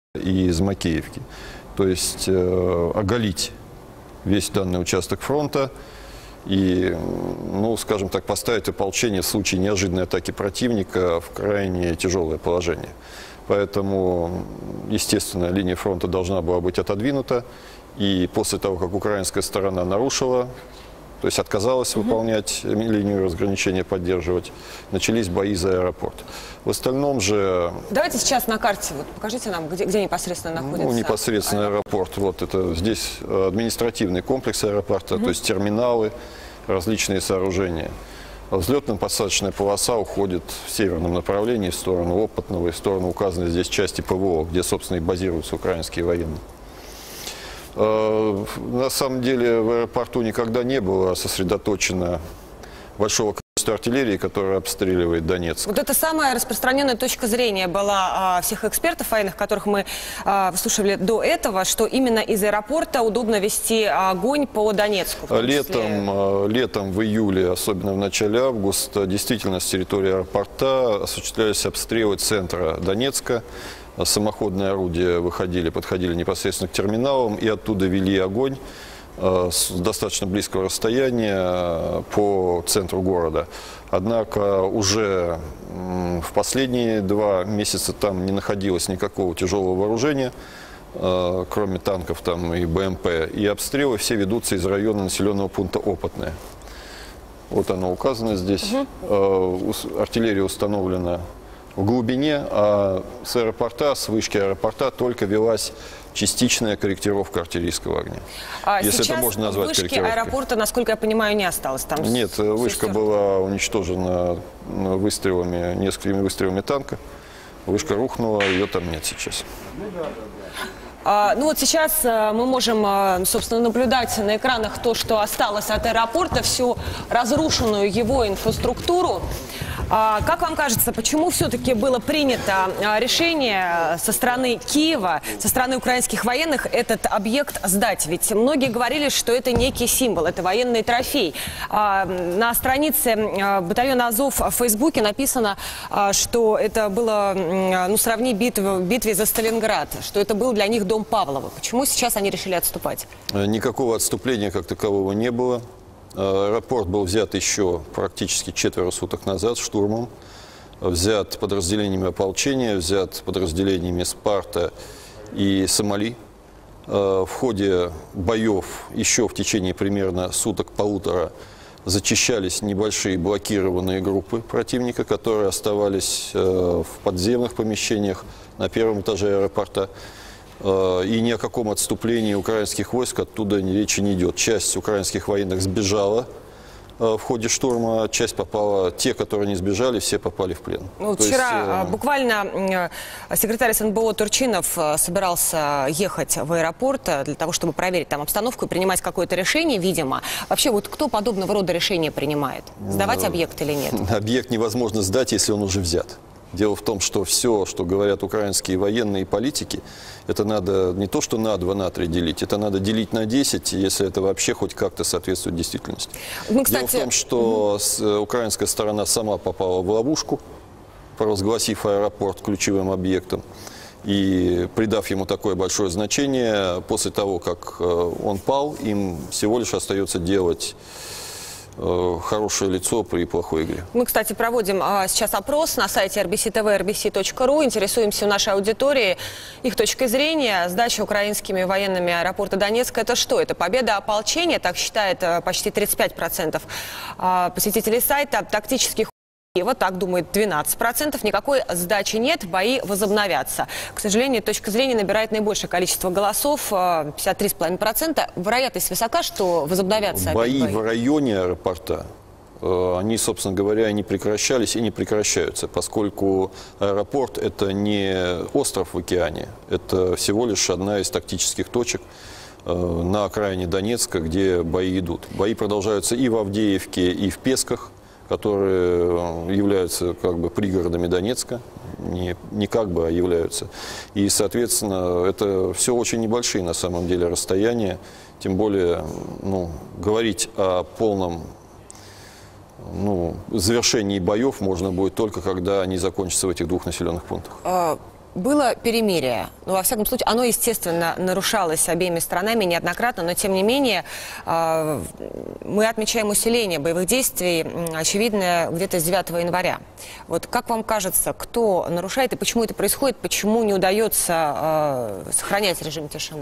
и из Макеевки. То есть оголить весь данный участок фронта и, ну, скажем так, поставить ополчение в случае неожиданной атаки противника в крайне тяжелое положение. Поэтому, естественно, линия фронта должна была быть отодвинута. И после того, как украинская сторона нарушила, то есть отказалась выполнять линию разграничения, поддерживать, начались бои за аэропорт. В остальном же... Давайте сейчас на карте, вот, покажите нам, где непосредственно находится непосредственно аэропорт. Вот это здесь административный комплекс аэропорта, то есть терминалы, различные сооружения. Взлетно-посадочная полоса уходит в северном направлении, в сторону Опытного и в сторону указанной здесь части ПВО, где, собственно, и базируются украинские военные. На самом деле в аэропорту никогда не было сосредоточено большого количества артиллерии, которая обстреливает Донецк. Вот это самая распространенная точка зрения была всех экспертов военных, которых мы выслушивали до этого, что именно из аэропорта удобно вести огонь по Донецку. Летом, в июле, особенно в начале августа, действительно с территории аэропорта осуществлялись обстрелы центра Донецка. Самоходные орудия подходили непосредственно к терминалам и оттуда вели огонь с достаточно близкого расстояния по центру города. Однако уже в последние 2 месяца там не находилось никакого тяжелого вооружения, кроме танков там и БМП. И обстрелы все ведутся из района населенного пункта Опытное. Вот оно указано здесь. Артиллерия установлена в глубине, а с аэропорта, с вышки аэропорта только велась частичная корректировка артиллерийского огня. Если это можно назвать корректировкой. Вышки аэропорта, насколько я понимаю, не осталось там? Нет, вышка была уничтожена несколькими выстрелами танка. Вышка рухнула, ее там нет сейчас. Ну вот сейчас мы можем, собственно, наблюдать на экранах то, что осталось от аэропорта, всю разрушенную его инфраструктуру. Как вам кажется, почему все-таки было принято решение со стороны Киева, со стороны украинских военных этот объект сдать? Ведь многие говорили, что это некий символ, это военный трофей. На странице батальона Азов в Фейсбуке написано, что это было, ну, сравни битве за Сталинград, что это был для них дом Павлова. Почему сейчас они решили отступать? Никакого отступления как такового не было. Аэропорт был взят еще практически 4 суток назад штурмом. Взят подразделениями ополчения, взят подразделениями Спарта и Сомали. В ходе боев еще в течение примерно суток-полутора зачищались небольшие блокированные группы противника, которые оставались в подземных помещениях на 1-м этаже аэропорта. И ни о каком отступлении украинских войск оттуда речи не идет. Часть украинских военных сбежала в ходе штурма, часть попала, те, которые не сбежали, все попали в плен. Ну, вчера буквально секретарь СНБО Турчинов собирался ехать в аэропорт для того, чтобы проверить там обстановку и принимать какое-то решение, видимо. Вообще, вот кто подобного рода решения принимает? Сдавать объект или нет? Объект невозможно сдать, если он уже взят. Дело в том, что все, что говорят украинские военные и политики, это надо не то, что на 2, на 3 делить, это надо делить на 10, если это вообще хоть как-то соответствует действительности. Дело в том, что украинская сторона сама попала в ловушку, провозгласив аэропорт ключевым объектом и придав ему такое большое значение. После того, как он пал, им всего лишь остается делать хорошее лицо при плохой игре. Мы, кстати, проводим сейчас опрос на сайте RBC TV, rbc.ru. Интересуемся у нашей аудитории их точкой зрения. Сдача украинскими военными аэропорта Донецка – это что? Это победа ополчения, так считает почти 35% посетителей сайта. Тактических вот так думает 12%. Никакой сдачи нет, бои возобновятся. К сожалению, точка зрения набирает наибольшее количество голосов, 53,5%. Вероятность высока, что возобновятся бои в районе аэропорта, они, собственно говоря, не прекращались и не прекращаются, поскольку аэропорт – это не остров в океане, это всего лишь одна из тактических точек на окраине Донецка, где бои идут. Бои продолжаются и в Авдеевке, и в Песках, которые являются как бы пригородами Донецка, не как бы, а являются. И, соответственно, это все очень небольшие на самом деле расстояния, тем более, ну, говорить о полном завершении боев можно будет только когда они закончатся в этих 2 населенных пунктах. было перемирие. Ну, во всяком случае, оно, естественно, нарушалось обеими сторонами неоднократно, но, тем не менее, мы отмечаем усиление боевых действий, очевидно, где-то с 9 января. Вот как вам кажется, кто нарушает и почему это происходит, почему не удается сохранять режим тишины?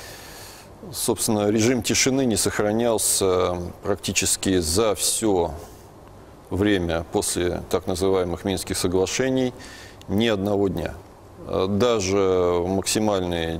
Собственно, режим тишины не сохранялся практически за все время после так называемых Минских соглашений ни одного дня. Даже максимальное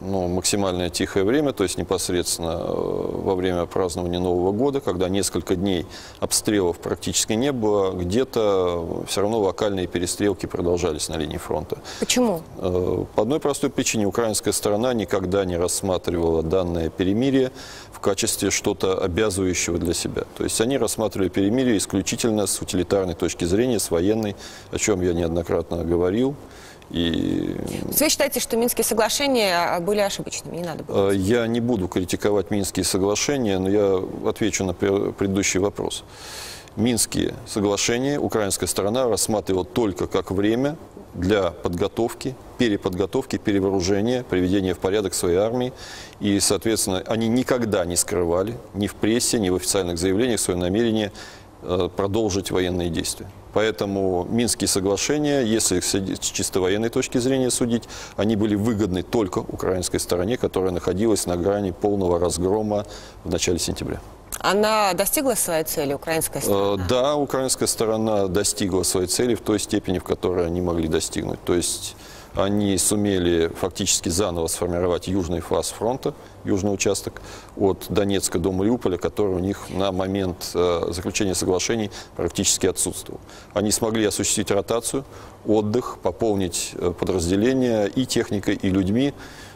тихое время, то есть непосредственно во время празднования Нового года, когда несколько дней обстрелов практически не было, где-то все равно локальные перестрелки продолжались на линии фронта. Почему? По одной простой причине. Украинская сторона никогда не рассматривала данное перемирие в качестве что-то обязывающего для себя. То есть они рассматривали перемирие исключительно с утилитарной точки зрения, с военной, о чем я неоднократно говорил. И... Вы считаете, что Минские соглашения были ошибочными? Не надо было? Я не буду критиковать Минские соглашения, но я отвечу на предыдущий вопрос. Минские соглашения украинская сторона рассматривала только как время для подготовки, переподготовки, перевооружения, приведения в порядок своей армии. И, соответственно, они никогда не скрывали ни в прессе, ни в официальных заявлениях свое намерение продолжить военные действия. Поэтому Минские соглашения, если их с чисто военной точки зрения судить, они были выгодны только украинской стороне, которая находилась на грани полного разгрома в начале сентября. Она достигла своей цели, украинская сторона? Да, украинская сторона достигла своей цели в той степени, в которой они могли достигнуть. То есть они сумели фактически заново сформировать южный фланг фронта, южный участок от Донецка до Мариуполя, который у них на момент заключения соглашений практически отсутствовал. Они смогли осуществить ротацию, отдых, пополнить подразделения и техникой, и людьми,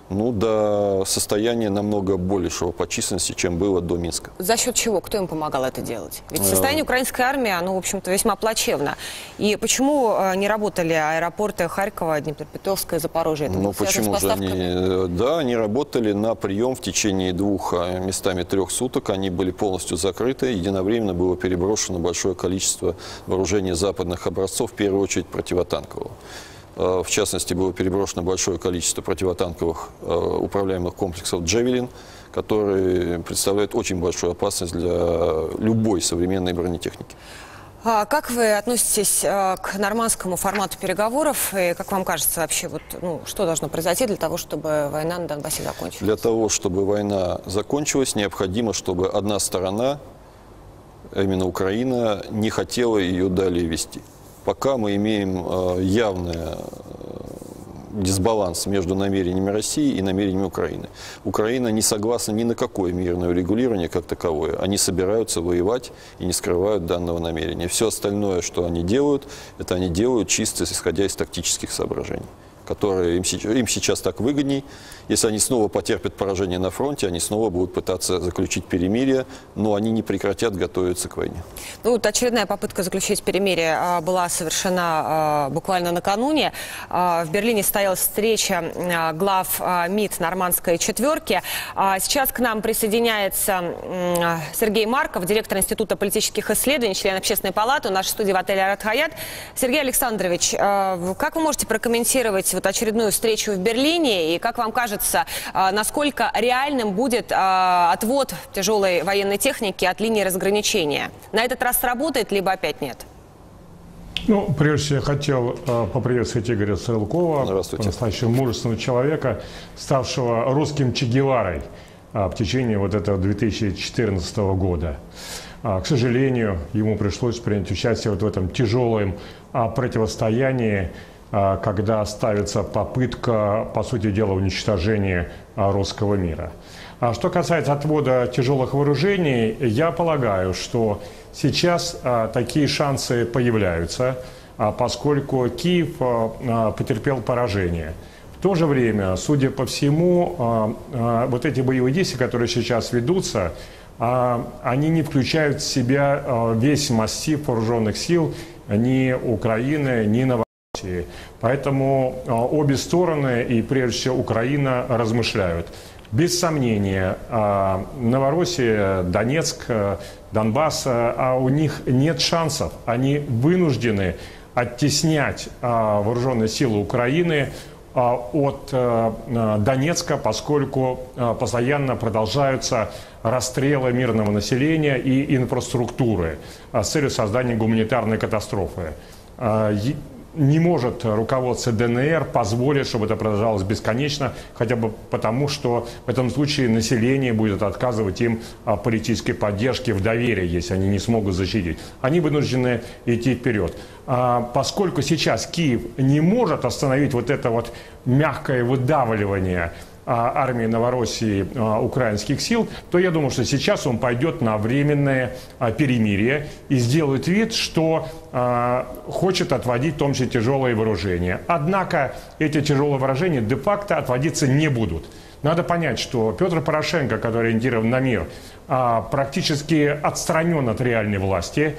до состояния намного большего по численности, чем было до Минска. За счет чего? Кто им помогал это делать? Ведь состояние украинской армии, оно, в общем-то, весьма плачевно. И почему не работали аэропорты Харькова, Днепропетровска и Запорожья? Почему же они? Да, они работали на прием в течение 2, местами 3 суток. Они были полностью закрыты. Единовременно было переброшено большое количество вооружения западных образцов, в первую очередь противотанкового. В частности, было переброшено большое количество противотанковых управляемых комплексов «Джавелин», которые представляют очень большую опасность для любой современной бронетехники. Как вы относитесь к нормандскому формату переговоров? И как вам кажется вообще, что должно произойти для того, чтобы война на Донбассе закончилась? Для того, чтобы война закончилась, необходимо, чтобы одна сторона, а именно Украина, не хотела ее далее вести. Пока мы имеем явный дисбаланс между намерениями России и намерениями Украины. Украина не согласна ни на какое мирное урегулирование как таковое. Они собираются воевать и не скрывают данного намерения. Все остальное, что они делают, это они делают чисто исходя из тактических соображений, которые им сейчас так выгодней. Если они снова потерпят поражение на фронте, они снова будут пытаться заключить перемирие, но они не прекратят готовиться к войне. Очередная попытка заключить перемирие была совершена буквально накануне. В Берлине состоялась встреча глав МИД нормандской четверки. Сейчас к нам присоединяется Сергей Марков, директор Института политических исследований, член Общественной палаты, в нашей студии в отеле «Арат Хаят». Сергей Александрович, как вы можете прокомментировать очередную встречу в Берлине, и как вам кажется, насколько реальным будет отвод тяжелой военной техники от линии разграничения? На этот раз сработает, либо опять нет? Прежде всего, я хотел поприветствовать Игоря Стрелкова, по-настоящему мужественного человека, ставшего русским Че Геварой в течение этого 2014 года. К сожалению, ему пришлось принять участие в этом тяжелом противостоянии, когда ставится попытка, по сути дела, уничтожения русского мира. Что касается отвода тяжелых вооружений, я полагаю, что сейчас такие шансы появляются, поскольку Киев потерпел поражение. В то же время, судя по всему, эти боевые действия, которые сейчас ведутся, они не включают в себя весь массив вооруженных сил ни Украины, ни Новороссии. Поэтому обе стороны, и прежде всего Украина, размышляют. Без сомнения, Новороссия, Донецк, Донбасс, у них нет шансов. Они вынуждены оттеснять вооруженные силы Украины от Донецка, поскольку постоянно продолжаются расстрелы мирного населения и инфраструктуры с целью создания гуманитарной катастрофы. Не может руководство ДНР позволить, чтобы это продолжалось бесконечно, хотя бы потому, что в этом случае население будет отказывать им политической поддержки в доверии, если они не смогут защитить. Они вынуждены идти вперед. Поскольку сейчас Киев не может остановить вот это вот мягкое выдавливание армии Новороссии украинских сил, то я думаю, что сейчас он пойдет на временное перемирие и сделает вид, что хочет отводить в том числе тяжелые вооружения. Однако эти тяжелые вооружения де-факто отводиться не будут. Надо понять, что Петр Порошенко, который ориентирован на мир, практически отстранен от реальной власти.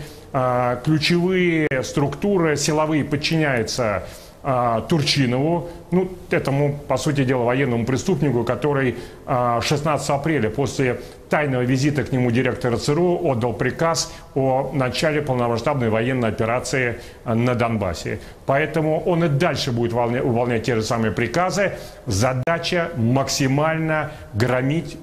Ключевые структуры силовые подчиняются Турчинову, ну, этому, по сути дела, военному преступнику, который 16 апреля после тайного визита к нему директора ЦРУ отдал приказ о начале полномасштабной военной операции на Донбассе. Поэтому он и дальше будет выполнять те же самые приказы. Задача максимально громить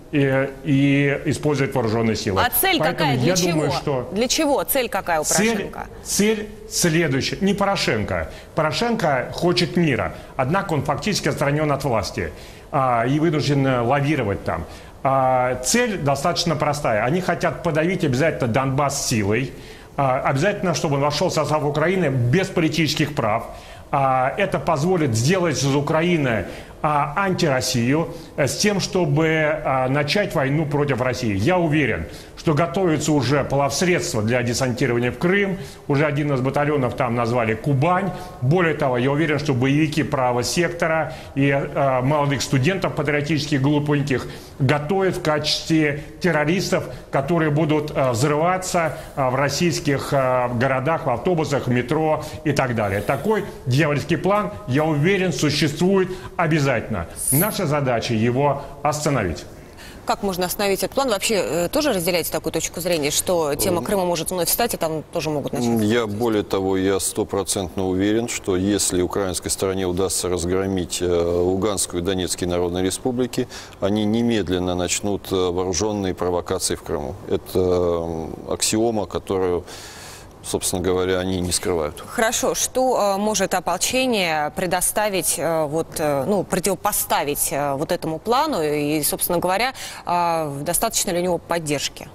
и использовать вооруженные силы. А цель какая? Для чего? Думаю, что для чего? Цель какая у Порошенко? Цель следующая. Не Порошенко. Порошенко хочет мира. Однако он фактически отстранен от власти и вынужден лавировать там. Цель достаточно простая. Они хотят подавить обязательно Донбасс силой. Обязательно, чтобы он вошел в состав Украины без политических прав. Это позволит сделать из Украины антироссию с тем, чтобы начать войну против России. Я уверен, что готовятся уже плавсредства для десантирования в Крым. Уже один из батальонов там назвали «Кубань». Более того, я уверен, что боевики правого сектора и молодых студентов патриотических глупеньких готовят в качестве террористов, которые будут взрываться в российских городах, в автобусах, в метро и так далее. Такой дьявольский план, я уверен, существует обязательно. Наша задача его остановить. Как можно остановить этот план? Вообще тоже разделяете такую точку зрения, что тема Крыма может вновь встать, и там тоже могут начать? Более того, я 100% уверен, что если украинской стороне удастся разгромить Луганскую и Донецкие народные республики, они немедленно начнут вооруженные провокации в Крыму. Это аксиома, которую, собственно говоря, они не скрывают. Хорошо. Что может ополчение предоставить, противопоставить вот этому плану? И, собственно говоря, достаточно ли у него поддержки?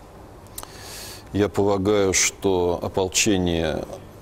Я полагаю, что ополчение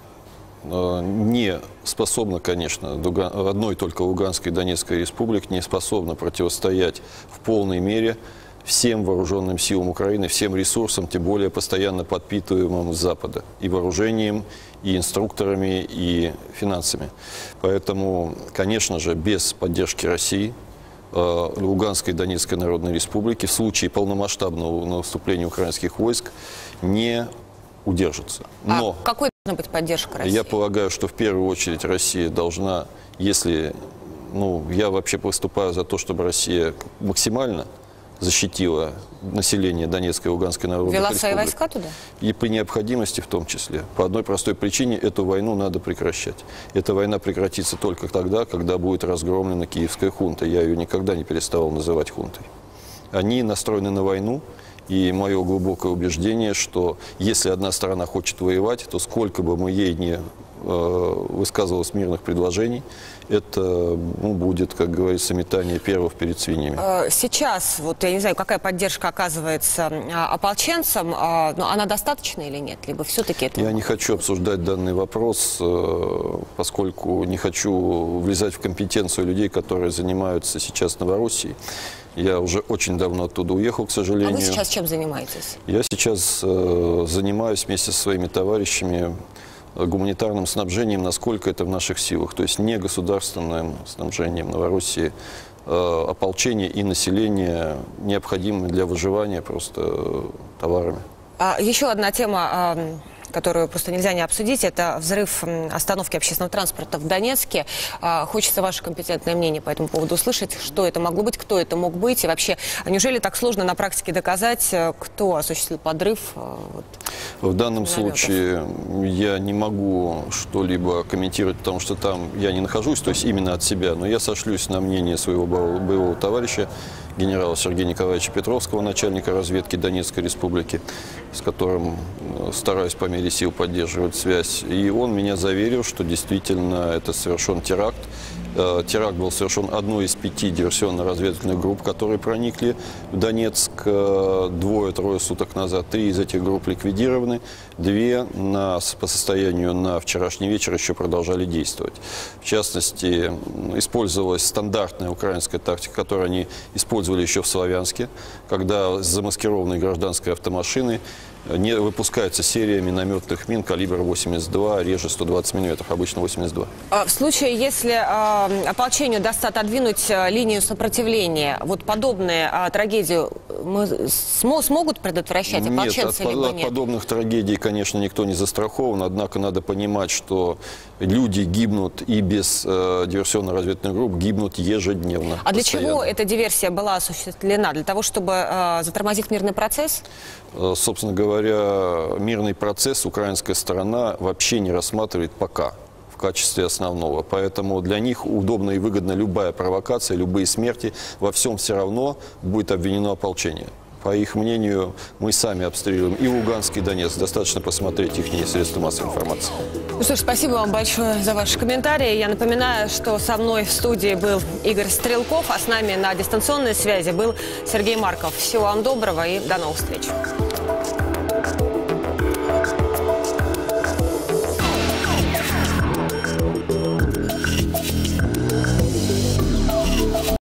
не способно, конечно, одной только Луганской и Донецкой республике не способно противостоять в полной мере всем вооруженным силам Украины, всем ресурсам, тем более постоянно подпитываемым с Запада, и вооружением, и инструкторами, и финансами. Поэтому, конечно же, без поддержки России, Луганской и Донецкой Народной Республики в случае полномасштабного наступления украинских войск не удержится. Но какой должна быть поддержка России? Я полагаю, что в первую очередь Россия должна, если, я вообще выступаю за то, чтобы Россия максимально защитила население Донецкой и Луганской народных республик. Ввела свои войска туда? И при необходимости в том числе. По одной простой причине: эту войну надо прекращать. Эта война прекратится только тогда, когда будет разгромлена киевская хунта. Я ее никогда не переставал называть хунтой. Они настроены на войну, и мое глубокое убеждение, что если одна сторона хочет воевать, то сколько бы мы ей не высказывалось мирных предложений, это будет, как говорится, метание первых перед свиньями. Сейчас, я не знаю, какая поддержка оказывается ополченцам, но она достаточна или нет? Либо все-таки это... Я не хочу обсуждать данный вопрос, поскольку не хочу влезать в компетенцию людей, которые занимаются сейчас Новороссией. Я уже очень давно оттуда уехал, к сожалению. А вы сейчас чем занимаетесь? Я сейчас занимаюсь вместе со своими товарищами гуманитарным снабжением, насколько это в наших силах. То есть не государственным снабжением Новороссии, ополчение и население необходимыми для выживания просто товарами. Еще одна тема, которую просто нельзя не обсудить, это взрыв остановки общественного транспорта в Донецке. Хочется ваше компетентное мнение по этому поводу услышать, что это могло быть, кто это мог быть, и вообще, неужели так сложно на практике доказать, кто осуществил подрыв? В данном случае я не могу что-либо комментировать, потому что там я не нахожусь, то есть именно от себя, но я сошлюсь на мнение своего боевого товарища, генерала Сергея Николаевича Петровского, начальника разведки Донецкой Республики, с которым стараюсь по мере сил поддерживать связь. И он меня заверил, что действительно это совершен теракт. Теракт был совершен одной из 5 диверсионно-разведывательных групп, которые проникли в Донецк 2-3 суток назад. 3 из этих групп ликвидированы, 2 по состоянию на вчерашний вечер еще продолжали действовать. В частности, использовалась стандартная украинская тактика, которую они использовали еще в Славянске, когда с замаскированной гражданской автомашины не выпускается серия минометных мин калибра 82, реже 120 мм, обычно 82. В случае, если ополчению удастся отодвинуть линию сопротивления, вот подобные трагедии смогут предотвращать ополченцы? Нет, от подобных трагедий, конечно, никто не застрахован, однако надо понимать, что люди гибнут и без диверсионно-разведывательных групп гибнут ежедневно. А для чего эта диверсия была осуществлена? Для того, чтобы затормозить мирный процесс? Собственно говоря, мирный процесс украинская сторона вообще не рассматривает пока в качестве основного. Поэтому для них удобна и выгодна любая провокация, любые смерти. Во всем все равно будет обвинено ополчение. По их мнению, мы сами обстреливаем и Луганск, и Донецк. Достаточно посмотреть их средства массовой информации. Ну что ж, спасибо вам большое за ваши комментарии. Я напоминаю, что со мной в студии был Игорь Стрелков, а с нами на дистанционной связи был Сергей Марков. Всего вам доброго и до новых встреч.